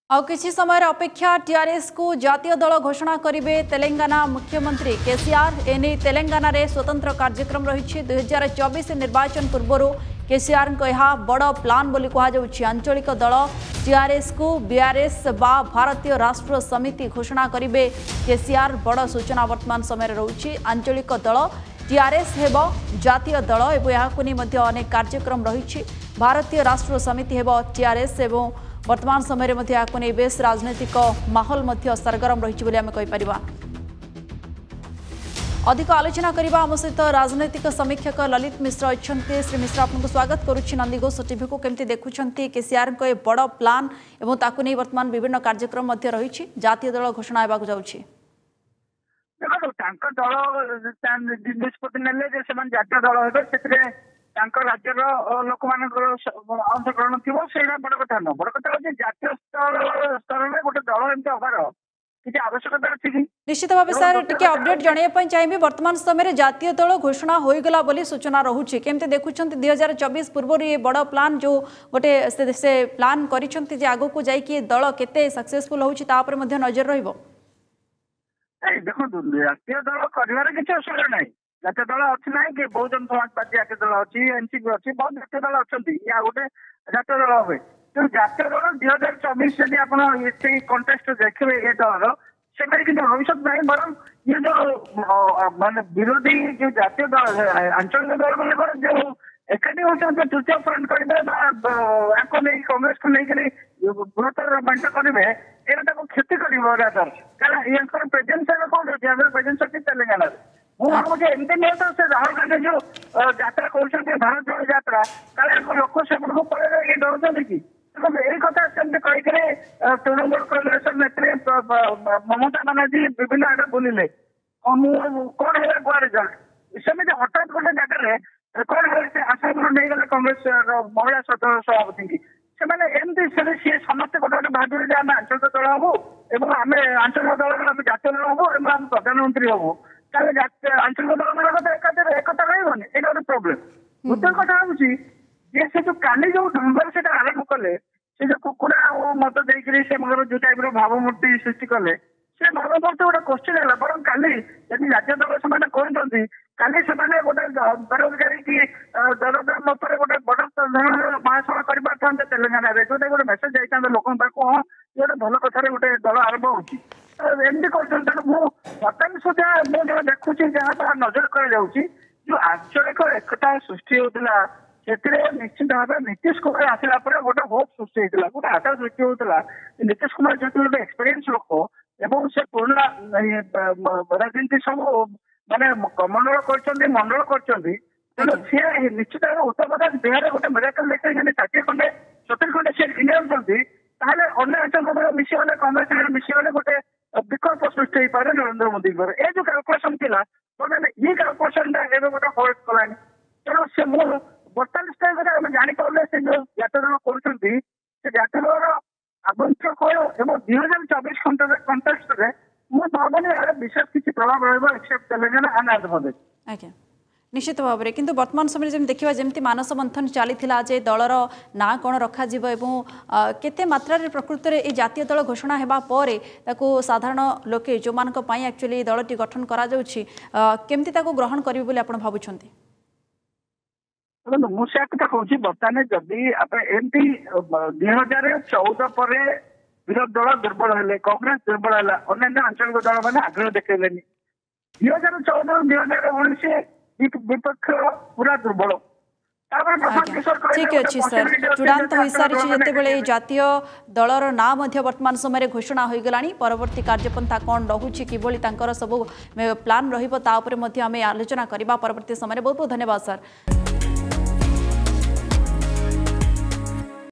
आउ किछि समय अपेक्षा टीआरएस को जातीय दल घोषणा करेंगे तेलंगाना मुख्यमंत्री केसीआर। एने तेलंगाना रे स्वतंत्र कार्यक्रम रही 2024 निर्वाचन पूर्व केसीआर बड़ प्लान बोली कहुच्छी। आंचलिक दल टीआरएस को बीआरएस बा भारतीय राष्ट्र समिति घोषणा करेंगे केसीआर। बड़ सूचना वर्तमान समय रही। आंचलिक दल टीआरएस हेब जातीय दल एवं अनेक कार्यक्रम रही। भारतीय राष्ट्र समिति हेब टीआरएस एवं वर्तमान समय में बेस राजनैतिक माहौल सरगरम रही आम कहीपर। अधिक आलोचना करने आम सहित राजनैतिक समीक्षक ललित मिश्र अच्छा। श्री मिश्र आपको स्वागत करुच्ची नंदीघोष टीवी को। केमती देखुंत केसीआर को बड़ प्लान एवं ताकू नहीं वर्तमान विभिन्न कार्यक्रम रही जातीय दल घोषणा होगा जाऊँगी। दल निष्पत्ति ने जातीय दल राज्य लोक अंशग्रहण थी बड़ कथा न बड़ कथा हूँ जातीय स्तर में गोटे दल एमती हबार किसी आवश्यकता अच्छी कि निश्चित भाव सर टी अपडेट जनवाई चाहिए। वर्तमान समय जातीय दल घोषणा होगला बोली सूचना रोचे केमती देखुं 2024 पूर्व ये बड़ प्लान जो गोटे से प्लान कर आग को जाकि दल केते सक्सेसफुल होपर नजर देखो जातीय दल कर किसी असुविधा ना जातीय दल अच्छी ना कि बहुजन समाज पार्टी जातीय दल अच्छी एनसीपी अच्छी बहुत जातीय दल अच्छा गोटे जातीय दल हुए तेणु जातीय दल 2024 जब आप कंटेस्ट देखिए ये दल से किसी भविष्य नहीं बर ये जो मान विरोधी जो जातीय दल आंचलिक दल मैंने जो एकाठी होती तृतीय फ्रंट करेंगे कांग्रेस को लेकर बृहत्तर बांट करेंगे ये क्षति कर प्रेजेन्स प्रेजेन्स अच्छी तेलंगाना मुझे एमती नहीं तो से राहुल गांधी जो यात्रा कर भारत जोड़ यात्रा लोक से पड़े डर कि यही कथा कहीकि तृणमूल कांग्रेस नेत्री ममता बानार्जी विभिन्न आगे बुलिले कौन है गोवा रिजल्ट सेमती हठात गोटे जगह कौन है आसाम नहीं गले कांग्रेस महिला सभापति की एमती सी समस्ते गोटे गोटे भाविले आम आंचलिक दल हबू और आम आंचलिक दल आम जातीय दल हबू और आम प्रधानमंत्री हबू आंचलिक दल मान एकता रही ये गोटे प्रोब्लेम। द्वितीय कथा हूँ से जो काली जो ढंगर से आरम्भ कले से जो कुकुड़ा मत देकर जो टाइप भावमूर्ति सृष्टि कले से भावमूर्ति गोटे क्वेश्चन है बर काली यदि जातीय दल से कहते काली से गोटे बेरोजगारी की दरदाम गोटे बड़ धरण महासभा कर पारे तेलंगाना जो गोटे मेसेज जाता लोक पाक हाँ ये गोटे भल कथार गोटे दल आरंभ होती एमती कर बर्तमान सुधा मुझे देखुची जहाँ नजर कर जो आंचलिक एकता सृष्टि होता निश्चित भाव नीतीश कुमार आसला गोटे होप सृष्टि होता गोटे आशा सृष्टि होता नीतीश कुमार जो गोटे एक्सपीरियंस लोक एवं से पुराना राजनीति सब माने कमंडल कर मंडल कर सी निश्चित भाव उत्तर प्रदेश बिहार गोटे मेराकल देखते 60 खंडे 70 खंडे सी घिनी ताले अन्य अंचल मिशीगले कांग्रेस मिशीगले गोटे विकल्प सृष्टि हो पारे नरेंद्र मोदी ये जो कैलकुलेसन थिला ये कैलकुलेसन गोटे होल्ड कलानी तेणु से बर्तमान स्टेज में जापर से जो जातीय दल कर जातीय दल आवश्यक और 2024 कंटेस्ट में मुझे भावनी विशेष किसी प्रभाव रहा तेलंगाना एंड आंध्र प्रदेश। निश्चित भाव में किंतु वर्तमान समय जब देखा जमी मानस मंथन चली जे दलर ना कौन रखा केते मात्रा प्रकृत में जातीय दल घोषणा होगा साधारण लोके जो एक्चुअली दलटी गठन करमती ग्रहण करेंगे आप भावुं मुझे कहूँ बर्तमान जदि एमती 2014 पर विरोधी दल दुर्बल है कांग्रेस दुर्बल है अन्य आंचलिक दल मैंने आग्रह देखने 2014 विपक्ष पूरा दुर्बल ठीक अच्छे सर चूड़ांत हो सारी जिते जातीय दलर ना वर्तमान समय घोषणा हो गला परवर्ती कार्यपंथा कौन रोचे कि सब प्लान रही आलोचना करवा परवर्ती समय बहुत बहुत धन्यवाद सर।